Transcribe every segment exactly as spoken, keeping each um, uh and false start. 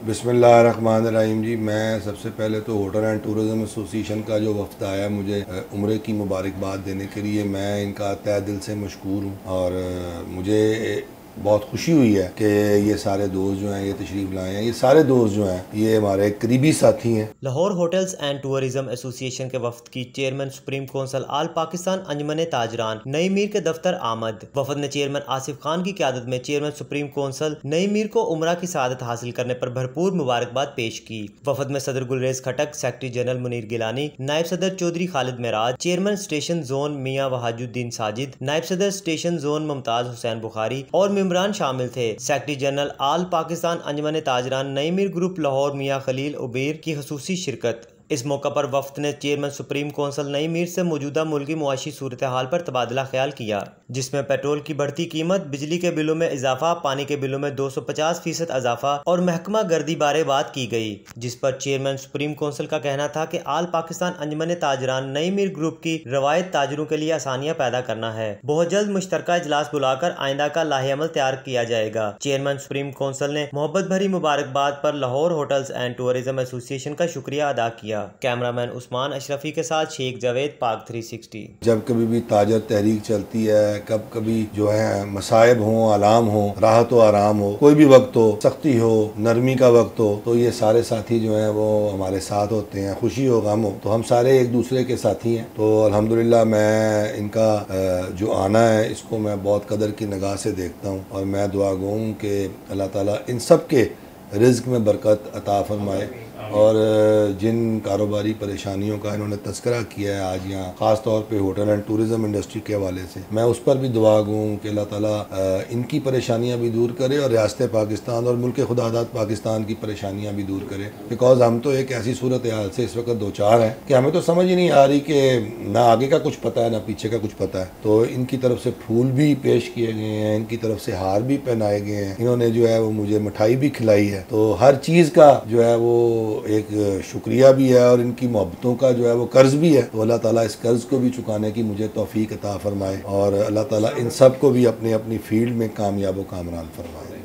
बिस्मिल्लाहिर्रहमानिर्रहीम जी। मैं सबसे पहले तो होटल एंड टूरिज़म एसोसिएशन का जो वफ़द आया मुझे उम्रे की मुबारकबाद देने के लिए, मैं इनका तहे दिल से मशकूर हूँ और मुझे बहुत खुशी हुई है कि ये सारे दोस्त जो हैं ये तशरीफ़ लाए हैं। ये सारे दोस्त जो हैं ये हमारे करीबी साथी हैं। Lahore hotels and tourism association के वफद की chairman supreme council all Pakistan Anjuman Tajran नई मीर के दफ्तर आमद। वफद ने चेयरमैन आसिफ खान की क़यादत में चेयरमैन सुप्रीम कौंसल नई मीर को उमरा की सआदत हासिल करने पर भरपूर मुबारकबाद पेश की। वफद में सदर गुलरेज खटक, सेक्रेटरी जनरल मुनीर गिलानी, नायब सदर Chaudhry Khalid Meraj, chairman station zone Mian Wahajuddin Sajid, नायब सदर स्टेशन जोन मुमताज हुसैन बुखारी और मेंबरान शामिल थे। Secretary general all Pakistan Anjuman Tajran नई मीर ग्रुप लाहौर मियाँ खलील उबेर की खसूसी शिरकत। इस मौका पर वफ्द ने चेयरमैन सुप्रीम कौंसल नई मीर से मौजूदा मुल्की मुआशी सूरत हाल पर तबादला ख्याल किया, जिसमें पेट्रोल की बढ़ती कीमत, बिजली के बिलों में इजाफा, पानी के बिलों में दो सौ पचास फीसद इजाफा और महकमा गर्दी बारे बात की गई। जिस पर चेयरमैन सुप्रीम कौंसल का कहना था कि आल पाकिस्तान अंजुमन ताजरान नई मीर ग्रुप की रवायत ताजरों के लिए आसानियां पैदा करना है। बहुत जल्द मुश्तरका इजलास बुलाकर आइंदा का लाहेअमल तैयार किया जाएगा। चेयरमैन सुप्रीम कौंसल ने मोहब्बत भरी मुबारकबाद पर Lahore hotels and tourism association का शुक्रिया अदा किया। कैमरामैन उस्मान अशरफी के साथ शेख जावेद, पाक तीन सौ साठ। जब कभी भी ताजर तहरीक चलती है, कब कभी जो है मसाइब हो, आलाम हो, राहत हो, आराम हो, कोई भी वक्त हो, सख्ती हो, नरमी का वक्त हो, तो ये सारे साथी जो हैं वो हमारे साथ होते हैं। खुशी हो, गम हो, तो हम सारे एक दूसरे के साथी हैं। तो अल्हम्दुलिल्लाह मैं इनका जो आना है इसको मैं बहुत कदर की निगाह से देखता हूँ और मैं दुआ गो हूँ कि अल्लाह ताला इन सब के रिज़्क़ में बरकत अता फरमाए। और जिन कारोबारी परेशानियों का इन्होंने तज़किरा किया है आज यहाँ, ख़ास तौर पे होटल एंड टूरिज़म इंडस्ट्री के हवाले से, मैं उस पर भी दुआ गूँ कि अल्लाह ताला इनकी परेशानियाँ भी दूर करे और रियासत पाकिस्तान और मुल्क खुदादाद पाकिस्तान की परेशानियाँ भी दूर करे। बिकॉज हम तो एक ऐसी सूरत हाल से इस वक्त दो चार हैं कि हमें तो समझ ही नहीं आ रही कि ना आगे का कुछ पता है ना पीछे का कुछ पता है। तो इनकी तरफ से फूल भी पेश किए गए हैं, इनकी तरफ से हार भी पहनाए गए हैं, इन्होंने जो है वो मुझे मिठाई भी खिलाई है। तो हर चीज़ का जो है वो एक शुक्रिया भी है और इनकी मोहब्बतों का जो है वो कर्ज भी है। तो अल्लाह ताला इस कर्ज को भी चुकाने की मुझे तौफीक अता फरमाए और अल्लाह ताला इन सब को भी अपनी अपनी फील्ड में कामयाब व कामरान फरमाए।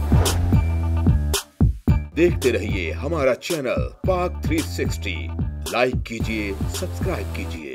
देखते रहिए हमारा चैनल पाक तीन सौ साठ। लाइक कीजिए, सब्सक्राइब कीजिए।